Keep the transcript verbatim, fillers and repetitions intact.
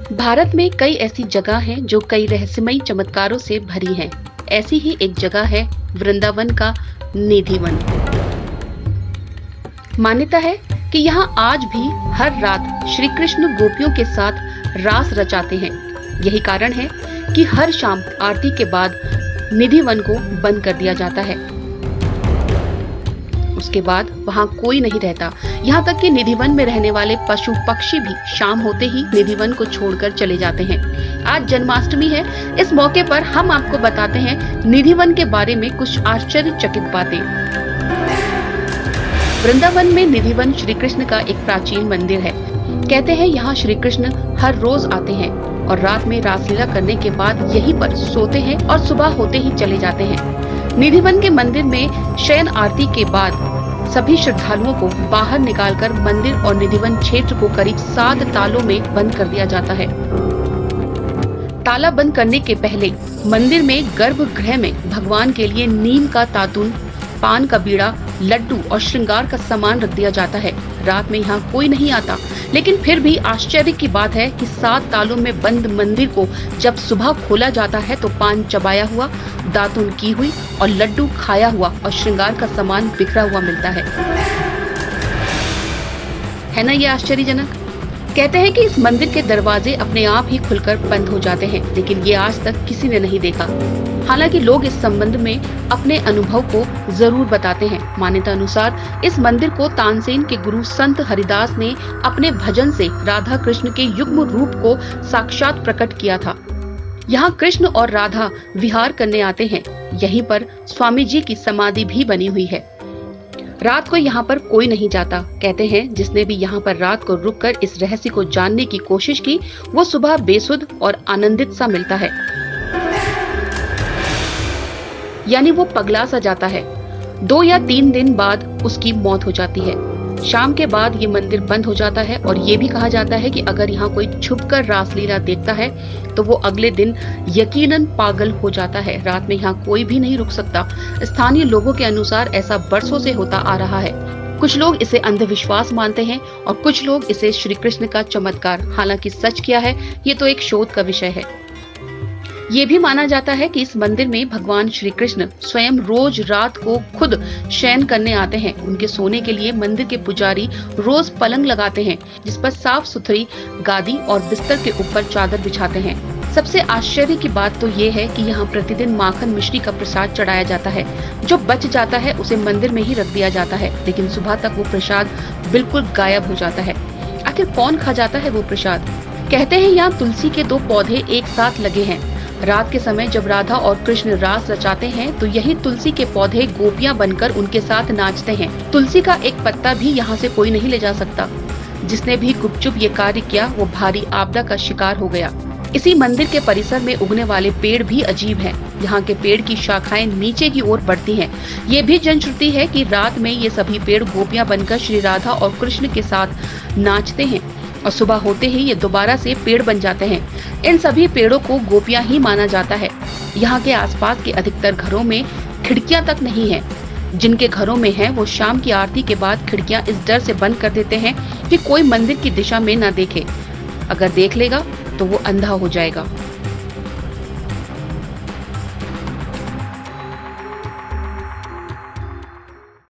भारत में कई ऐसी जगह हैं जो कई रहस्यमयी चमत्कारों से भरी हैं। ऐसी ही एक जगह है वृंदावन का निधिवन। मान्यता है कि यहाँ आज भी हर रात श्री कृष्ण गोपियों के साथ रास रचाते हैं। यही कारण है कि हर शाम आरती के बाद निधिवन को बंद कर दिया जाता है। उसके बाद वहाँ कोई नहीं रहता। यहाँ तक कि निधिवन में रहने वाले पशु पक्षी भी शाम होते ही निधिवन को छोड़कर चले जाते हैं। आज जन्माष्टमी है। इस मौके पर हम आपको बताते हैं निधिवन के बारे में कुछ आश्चर्यचकित बातें। वृंदावन में निधिवन श्री कृष्ण का एक प्राचीन मंदिर है। कहते हैं यहाँ श्री कृष्ण हर रोज आते हैं और रात में रासलीला करने के बाद यहीं पर सोते हैं और सुबह होते ही चले जाते हैं। निधिवन के मंदिर में शयन आरती के बाद सभी श्रद्धालुओं को बाहर निकालकर मंदिर और निधिवन क्षेत्र को करीब सात तालों में बंद कर दिया जाता है। ताला बंद करने के पहले मंदिर में गर्भगृह में भगवान के लिए नीम का तातुन, पान का बीड़ा, लड्डू और श्रृंगार का सामान रख दिया जाता है। रात में यहाँ कोई नहीं आता, लेकिन फिर भी आश्चर्य की बात है कि सात तालों में बंद मंदिर को जब सुबह खोला जाता है तो पान चबाया हुआ, दातुन की हुई और लड्डू खाया हुआ और श्रृंगार का सामान बिखरा हुआ मिलता है। है ना ये आश्चर्यजनक। कहते हैं कि इस मंदिर के दरवाजे अपने आप ही खुलकर बंद हो जाते हैं, लेकिन ये आज तक किसी ने नहीं देखा। हालांकि लोग इस संबंध में अपने अनुभव को जरूर बताते हैं। मान्यता अनुसार इस मंदिर को तानसेन के गुरु संत हरिदास ने अपने भजन से राधा कृष्ण के युग्म रूप को साक्षात प्रकट किया था। यहाँ कृष्ण और राधा विहार करने आते हैं। यहीं पर स्वामी जी की समाधि भी बनी हुई है। रात को यहाँ पर कोई नहीं जाता। कहते हैं जिसने भी यहाँ पर रात को रुककर इस रहस्य को जानने की कोशिश की, वो सुबह बेसुध और आनंदित सा मिलता है, यानी वो पगला सा जाता है। दो या तीन दिन बाद उसकी मौत हो जाती है। शाम के बाद ये मंदिर बंद हो जाता है और ये भी कहा जाता है कि अगर यहाँ कोई छुपकर रासलीला देखता है तो वो अगले दिन यकीनन पागल हो जाता है। रात में यहाँ कोई भी नहीं रुक सकता। स्थानीय लोगों के अनुसार ऐसा बरसों से होता आ रहा है। कुछ लोग इसे अंधविश्वास मानते हैं और कुछ लोग इसे श्री कृष्ण का चमत्कार। हालांकि सच क्या है ये तो एक शोध का विषय है। ये भी माना जाता है कि इस मंदिर में भगवान श्री कृष्ण स्वयं रोज रात को खुद शयन करने आते हैं। उनके सोने के लिए मंदिर के पुजारी रोज पलंग लगाते हैं, जिस पर साफ सुथरी गादी और बिस्तर के ऊपर चादर बिछाते हैं। सबसे आश्चर्य की बात तो ये है कि यहाँ प्रतिदिन माखन मिश्री का प्रसाद चढ़ाया जाता है। जो बच जाता है उसे मंदिर में ही रख दिया जाता है, लेकिन सुबह तक वो प्रसाद बिल्कुल गायब हो जाता है। आखिर कौन खा जाता है वो प्रसाद? कहते हैं यहाँ तुलसी के दो पौधे एक साथ लगे हैं। रात के समय जब राधा और कृष्ण रास रचाते हैं तो यही तुलसी के पौधे गोपियां बनकर उनके साथ नाचते हैं। तुलसी का एक पत्ता भी यहाँ से कोई नहीं ले जा सकता। जिसने भी गुपचुप ये कार्य किया वो भारी आपदा का शिकार हो गया। इसी मंदिर के परिसर में उगने वाले पेड़ भी अजीब हैं। यहाँ के पेड़ की शाखाएं नीचे की ओर बढ़ती हैं। ये भी जनश्रुति है कि रात में ये सभी पेड़ गोपियां बनकर श्री राधा और कृष्ण के साथ नाचते हैं और सुबह होते ही ये दोबारा से पेड़ बन जाते हैं। इन सभी पेड़ों को गोपियां ही माना जाता है। यहाँ के आसपास के अधिकतर घरों में खिड़कियां तक नहीं है। जिनके घरों में है वो शाम की आरती के बाद खिड़कियां इस डर से बंद कर देते हैं कि कोई मंदिर की दिशा में न देखे। अगर देख लेगा तो वो अंधा हो जाएगा।